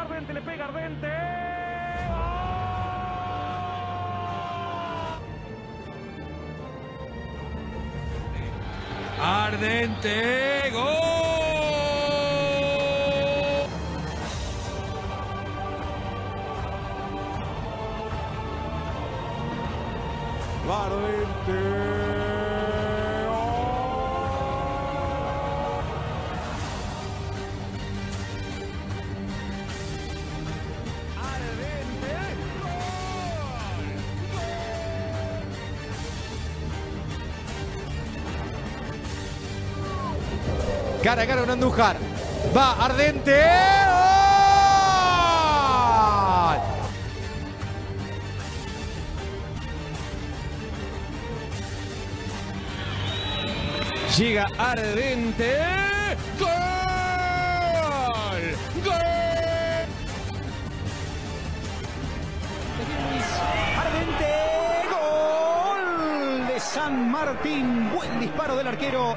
Ardente le pega Ardente. Ardente, gol. Ardente. Cara a cara con Andújar. Va Ardente. ¡Gol! Llega Ardente. ¡Gol! ¡Gol! Ardente. Gol de San Martín. Buen disparo del arquero.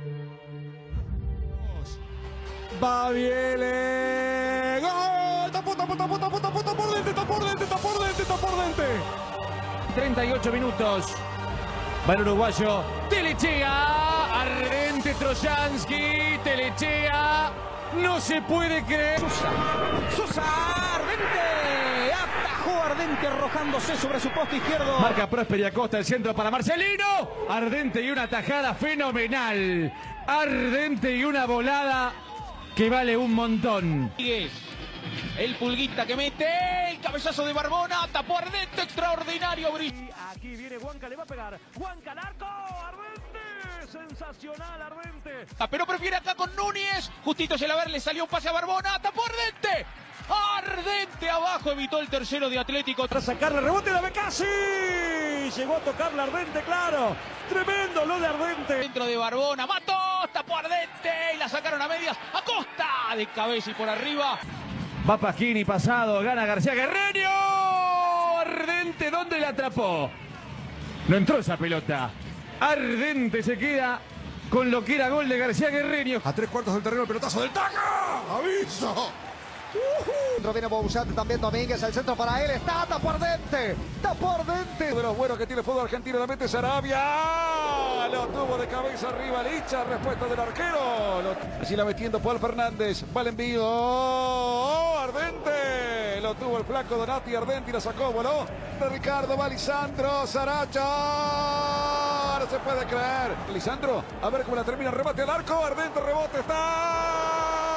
Va Viele. ¡Gol! ¡Tapó por dente! 38 minutos. Va el uruguayo. Telechea. Ardente Trojansky. Telechea. No se puede creer. Sosa. Ardente. Atajó Ardente arrojándose sobre su poste izquierdo. Marca Prósperi Acosta, el centro para Marcelino. Ardente y una tajada fenomenal. Ardente y una volada que vale un montón. El Pulguita que mete el cabezazo de Barbona, tapó Ardente, extraordinario. Aquí viene Huanca, le va a pegar. Huanca al arco, Ardente, sensacional Ardente. Pero prefiere acá con Núñez, justito Gelaber, le salió un pase a Barbona, tapó Ardente. Ardente abajo, evitó el tercero de Atlético. Para sacarle rebote la Becasi. Llegó a tocarle Ardente, claro. Tremendo lo de Ardente. Dentro de Barbona, mató, tapó Ardente y la sacaron a medias. Acosta de cabeza y por arriba. Va Pagini pasado, gana García Guerreño. Ardente, ¿dónde la atrapó? No entró esa pelota. Ardente se queda con lo que era gol de García Guerreño. A 3/4 del terreno, el pelotazo del Taca. ¡Aviso! Viene Bouzat, también Domínguez, el centro para él, está tapó Ardente, De los buenos que tiene el fútbol argentino, la mete Sarabia. Lo tuvo de cabeza arriba Licha, respuesta del arquero. Así la metiendo Paul Fernández, va el envío. Ardente. Lo tuvo el flaco Donati, Ardente y la sacó, voló. De Ricardo, va Lisandro, Saracho. No se puede creer. Lisandro, a ver cómo la termina, remate al arco, Ardente, rebote, está.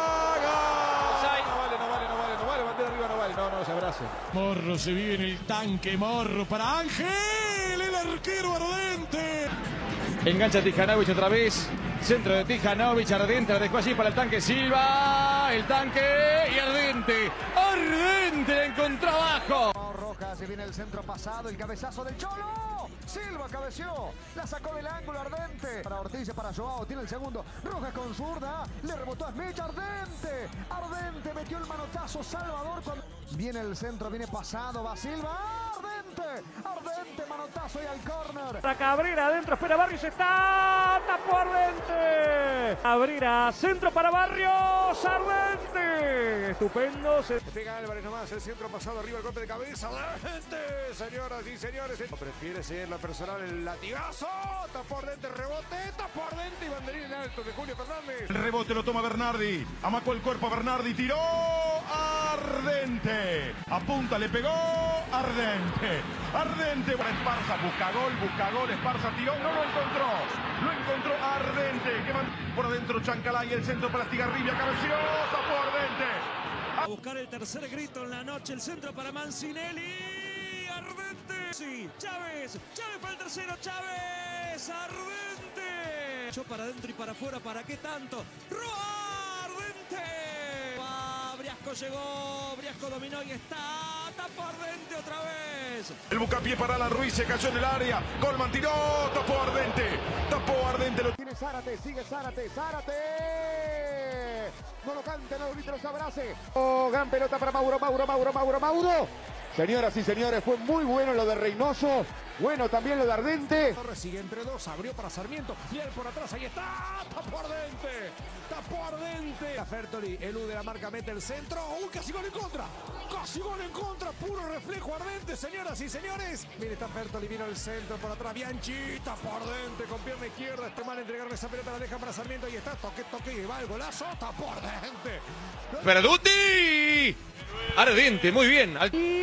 No se abrace. Morro se vive en el tanque, Morro para Ángel, el arquero Ardente. Engancha Tijanovic otra vez. Centro de Tijanovic, Ardente la dejó allí para el tanque Silva. El tanque y Ardente. Ardente la encontró abajo. Rojas, se viene el centro pasado, el cabezazo del Cholo. Silva cabeció, la sacó del ángulo Ardente. Para Ortiz, para Joao, tiene el segundo. Rojas con zurda, le rebotó a Smith, Ardente. Ardente metió el manotazo, Salvador. Viene el centro, viene pasado, va Silva. Ardente, Ardente, manotazo y al córner. La Cabrera adentro, espera Barrios, está. Tapó Ardente. Cabrera, centro para Barrios, Ardente. Estupendo. Se pega Álvarez nomás, el centro pasado arriba, el golpe de cabeza. Ardente, señoras y señores. Prefiere ser la personal, el latigazo. Tapó Ardente, rebote, tapó Ardente y banderín en alto de Julio Fernández. El rebote lo toma Bernardi, amacó el cuerpo a Bernardi, tiró Ardente. Apunta, le pegó Ardente. Ardente para Esparza, busca gol, Esparza tiró, no lo encontró Ardente, que por adentro Chancalay, el centro para Estigarribia, cabeció, tapó Ardente. A buscar el tercer grito en la noche, el centro para Mancinelli, Ardente, sí, Chávez para el tercero, Chávez, Ardente. Echó para adentro y para afuera, ¿para qué tanto? ¡Roa, Ardente! Va, Briasco llegó, Briasco dominó y está, tapó Ardente otra vez. El bucapié para la Ruiz, se cayó en el área, Colman tiró, tapó Ardente, lo Tiene Zárate, sigue Zárate. No lo cante, no lo grite, no se abrace. Gran pelota para Mauro. Señoras y señores, fue muy bueno lo de Reynoso. Bueno también lo de Ardente. Torres sigue entre dos, abrió para Sarmiento, fiel por atrás, ahí está, tapó Ardente, tapó Ardente. A Fertoli, elude la marca, mete el centro, casi gol en contra, puro reflejo Ardente, señoras y señores. Mire, está Fertoli, vino el centro por atrás, Bianchi, tapó Ardente con pierna izquierda, este mal entregarle esa pelota, la deja para Sarmiento, ahí está, toque, y va el golazo, tapó Ardente. Perduti. Ardente, muy bien.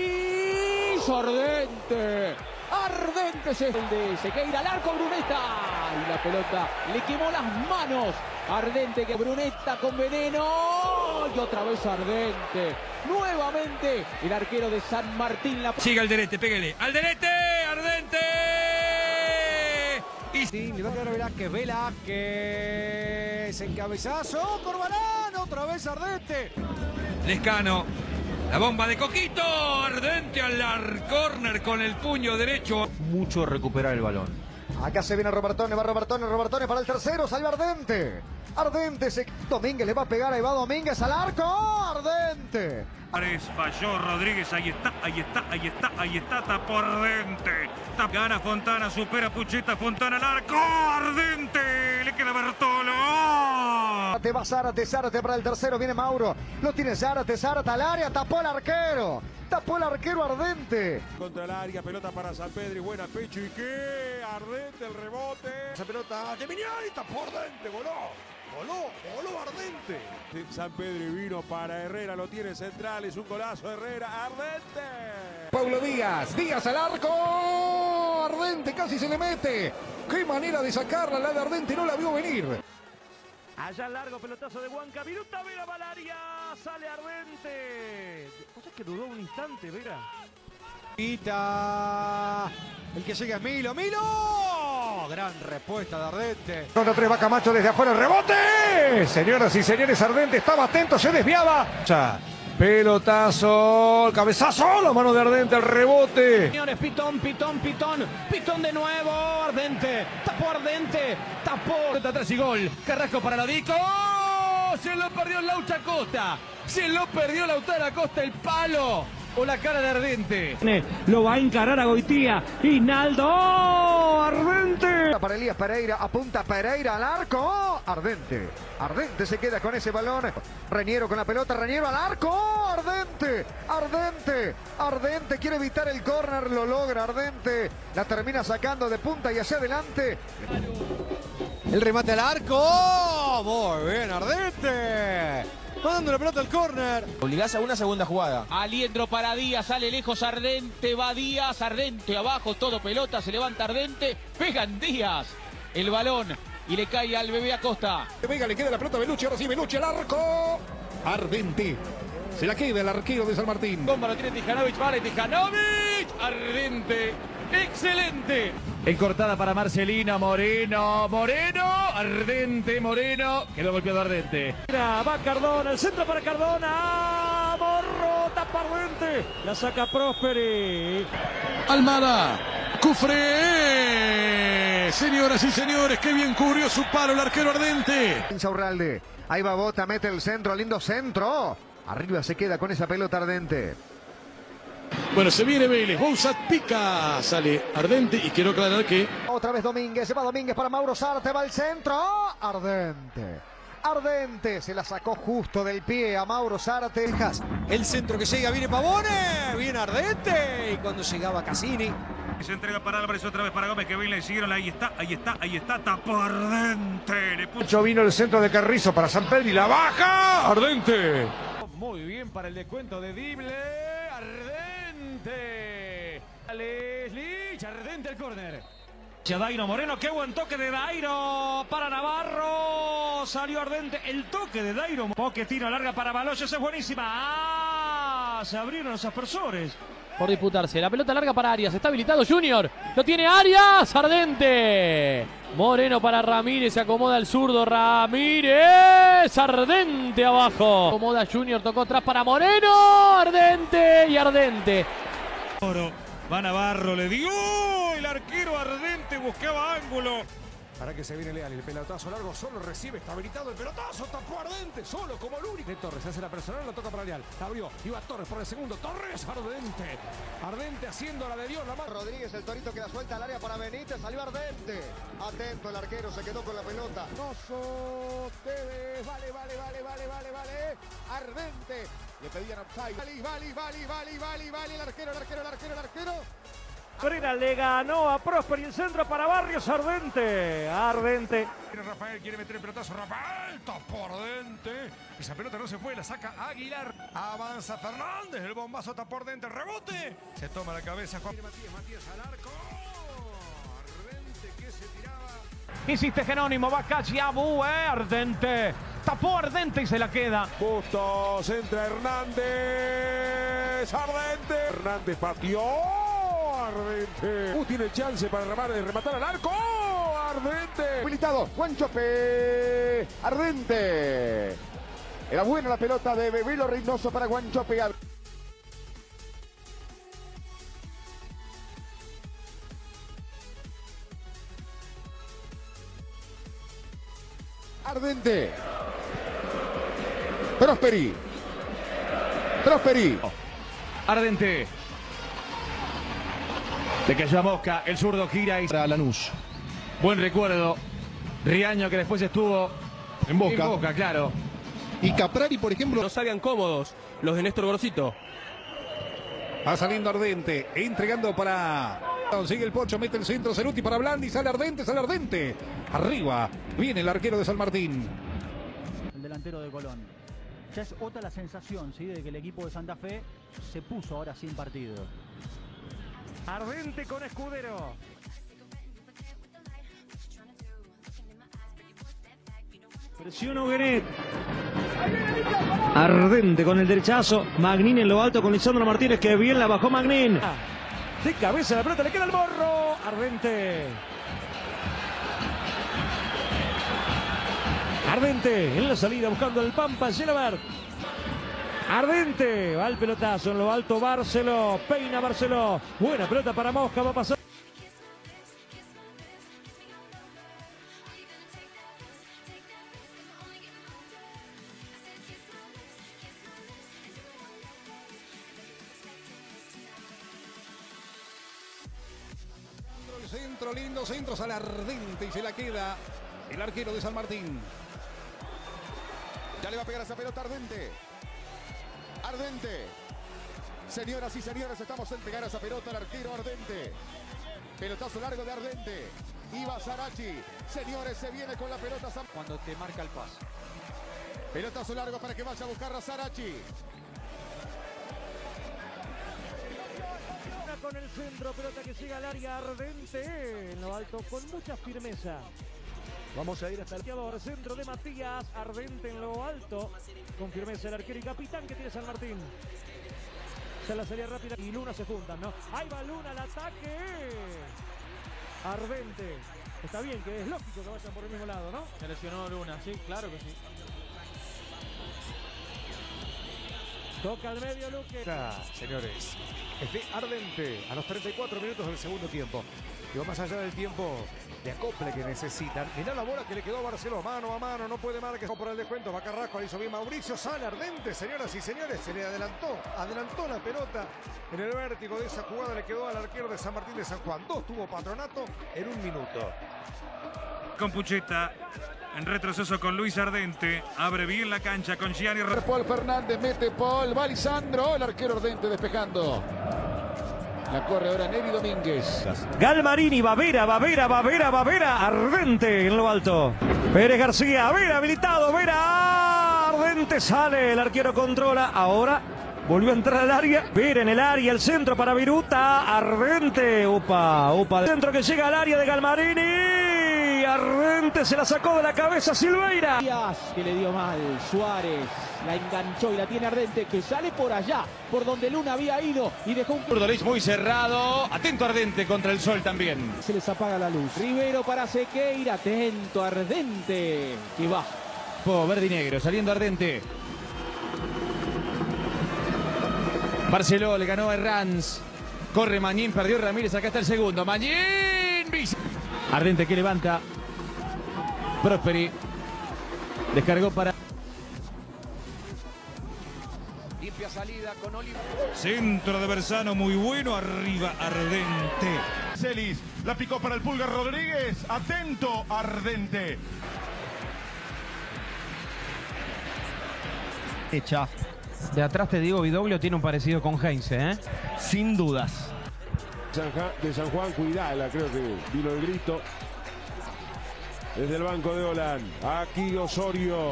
Ardente se quiere ir al arco Brunetta y la pelota le quemó las manos. Ardente que Brunetta con veneno y otra vez Ardente. Nuevamente el arquero de San Martín. Siga Alderete, pégale. ¡Alderete! ¡Ardente! Y Sí, le va a quedar Velázquez, encabezazo, Corbalán, otra vez Ardente. Lescano. La bomba de Coquito. Ardente al córner con el puño derecho. Mucho recuperar el balón. Acá se viene Robertone, va Robertone para el tercero, salió Ardente. Domínguez le va a pegar, ahí va Domínguez al arco, Ardente. Falló Rodríguez, ahí está, tapó Ardente. Gana Fontana, supera Pucheta, Fontana al arco, Ardente, le queda Bertolo. Te va Zárate para el tercero, viene Mauro, lo tiene Zárate al área, tapó el arquero Ardente. Contra el área, pelota para San Pedro y buena pecho y qué, Ardente el rebote. Esa pelota de Miniani, tapó Ardente, voló Ardente. San Pedro vino para Herrera, lo tiene central, es un golazo Herrera, Ardente. Paulo Díaz al arco. Ardente casi se le mete. Qué manera de sacarla, la de Ardente no la vio venir. Allá largo, pelotazo de Huanca. Viruta, Vera, Valaria. Sale Ardente. O sea que dudó un instante, Vera. El que llega es Milo. Gran respuesta de Ardente. Contra tres, va Camacho desde afuera, el rebote. Señoras y señores, Ardente estaba atento, se desviaba. Pelotazo, cabezazo, la mano de Ardente, el rebote. Señores, pitón de nuevo, Ardente, tapó. Atrás y gol. Carrasco para Lodico. Se lo perdió Laucha Acosta. Se lo perdió Lautaro Acosta, el palo. O la cara de Ardente. Lo va a encarar a Goitía. Hinaldo. Ardente. Para Elías Pereira, apunta Pereira al arco. Ardente se queda con ese balón. Reñero con la pelota, Reñero al arco. Ardente quiere evitar el córner, lo logra Ardente. La termina sacando de punta y hacia adelante. El remate al arco. Muy bien, Ardente. Mandando la pelota al córner. Obligás a una segunda jugada. Aliendro para Díaz, sale lejos Ardente, va Díaz, Ardente abajo, todo pelota, se levanta Ardente, pegan Díaz el balón y le cae al bebé Acosta. Vega le queda la pelota a Belucci, ahora sí Belucci al arco. Ardente. Se la queda el arquero de San Martín. Bomba lo tiene Tijanovic, vale Tijanovic. Ardente. Excelente. Encortada para Marcelino, Moreno. Ardente, Moreno. Quedó golpeado Ardente. Mira, va Cardona, el centro para Cardona. Morro, tapa Ardente. La saca Prosperi. Almada. Cufré. Señoras y señores, qué bien cubrió su palo el arquero Ardente. Insaurralde, ahí va Bota, mete el centro, lindo centro. Arriba se queda con esa pelota Ardente. Bueno, se viene Vélez, Bouzat pica, sale Ardente y quiero aclarar que... Otra vez Domínguez, se va Domínguez para Mauro Zárate, va al centro. Ardente, se la sacó justo del pie a Mauro Zárate. El centro que llega, viene Pavone, viene Ardente. Y cuando llegaba Cassini. Se entrega para Álvarez, otra vez para Gómez, que bien le siguieron, ahí está, tapó Ardente. Le puso... Vino el centro de Carrizo para San Pedro y la baja. Ardente. Muy bien para el descuento de Dible. Ardente. Lich, Ardente el córner. Dairo Moreno, qué buen toque de Dairo para Navarro. Salió Ardente, el toque de Dairo. Poque tiro larga para Baloyes, es buenísima. Se abrieron los aspersores. Por disputarse, la pelota larga para Arias, está habilitado Junior, lo tiene Arias, Ardente. Moreno para Ramírez, se acomoda el zurdo, Ramírez, Ardente abajo. Acomoda Junior, tocó atrás para Moreno, Ardente y Ardente. Va Navarro, le dio el arquero Ardente, buscaba ángulo. Para que se viene Leal, el pelotazo largo, solo recibe, está habilitado el pelotazo, tapó Ardente, solo como el único. De Torres hace la personal, lo toca para Leal, abrió, iba Torres por el segundo, Torres, Ardente. Ardente haciendo la de Dios, la mano. Rodríguez, el torito que la suelta al área para Benítez, salió Ardente. Atento el arquero, se quedó con la pelota. Noso, Tevez, vale. Ardente, le pedían offside. Vale, el arquero. Cabrera le ganó a Prosper y el centro para Barrios. Ardente. Rafael quiere meter el pelotazo, Rafael, tapó Ardente. Esa pelota no se fue, la saca Aguilar. Avanza Fernández, el bombazo tapó Ardente, el rebote. Se toma la cabeza Juan. Matías al arco. Ardente que se tiraba. Insiste Jerónimo, va casi Abu, Ardente. Tapó Ardente y se la queda. Bustos, entra Hernández. Ardente. Hernández pateó. Ardente. Tiene chance para rematar al arco. Ardente. Habilitado, Guanchope. Ardente. Era buena la pelota de Bebelo Reynoso para Guanchope. Ardente. Prosperi. Ardente. Le cayó a Mosca, el zurdo gira y para Lanús. Buen recuerdo. Riaño que después estuvo en Boca. En Boca, claro. Y Caprari, por ejemplo. No salgan cómodos los de Néstor Gorosito. Va saliendo Ardente, entregando para... Sigue el Pocho, mete el centro, Ceruti para Blandi, sale Ardente. Arriba, viene el arquero de San Martín. El delantero de Colón. Ya es otra la sensación, ¿sí?, de que el equipo de Santa Fe se puso ahora sin partido. Ardente con Escudero. Presiona Huguenet. Ardente con el derechazo. Magnin en lo alto con Lisandro Martínez, que bien la bajó Magnin. De cabeza la pelota, le queda el morro. Ardente en la salida buscando el Pampa, Gelabert. Ardente, va el pelotazo en lo alto, Barceló, peina Barceló. Buena pelota para Mosca, va a pasar. El centro, lindo centro, sale Ardente y se la queda el arquero de San Martín. Ya le va a pegar esa pelota Ardente. Señoras y señores, estamos en pegar esa pelota al arquero Ardente. Pelotazo largo de Ardente. Iba Sarachi. Señores, se viene con la pelota. Cuando te marca el pase. Pelotazo largo para que vaya a buscar a Sarachi. Con el centro, pelota que llega al área, Ardente en lo alto con mucha firmeza. Vamos a ir hasta el quedador, centro de Matías, Ardente en lo alto, con firmeza el arquero y capitán que tiene San Martín. Se la salida rápida y Luna se juntan, ¿no? Ahí va Luna al ataque. Ardente. Está bien, que es lógico que vayan por el mismo lado, ¿no? Se lesionó Luna, sí, claro que sí. Toca al medio Luque. Señores, es de Ardente a los 34 minutos del segundo tiempo. Y va más allá del tiempo de acople que necesitan. Mirá la bola que le quedó a Barceló, mano a mano, no puede marcar por el descuento. Va Carrasco, la hizo bien Mauricio, sale Ardente, señoras y señores, se le adelantó la pelota en el vértigo de esa jugada, le quedó al arquero de San Martín de San Juan. 2 tuvo Patronato en 1 minuto. Con Pucheta, en retroceso con Luis Ardente, abre bien la cancha con Gianni. Paul Fernández, mete Paul, va Lisandro, el arquero Ardente despejando. La corre ahora Neri Domínguez. Galmarini, Bavera, Ardente en lo alto. Pérez García, Vera habilitado, Vera, Ardente sale, el arquero controla, ahora volvió a entrar al área, Vera en el área, el centro para Viruta, Ardente, upa, centro que llega al área de Galmarini, Ardente se la sacó de la cabeza Silveira. Que le dio mal, Suárez la enganchó y la tiene Ardente, que sale por allá, por donde Luna había ido y dejó un Derecho muy cerrado, atento Ardente contra el sol también. Se les apaga la luz. Rivero para Sequeira, atento Ardente, que va. Verde y negro, saliendo Ardente. Barceló le ganó a Herranz. Corre Mañín, perdió Ramírez, acá está el segundo. Mañín. Ardente que levanta. Prosperi. Descargó para... Limpia salida con Oliver. Centro de Bersano muy bueno, arriba Ardente. Celis, la picó para el Pulgar Rodríguez. Atento, Ardente. Hecha. De atrás te digo, Vidoglio tiene un parecido con Heinze, ¿eh? Sin dudas. De San Juan, cuidala, creo que vino el grito. Desde el banco de Olan. Aquí Osorio.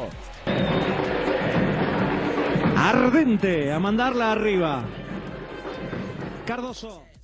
Ardente a mandarla arriba. Cardoso.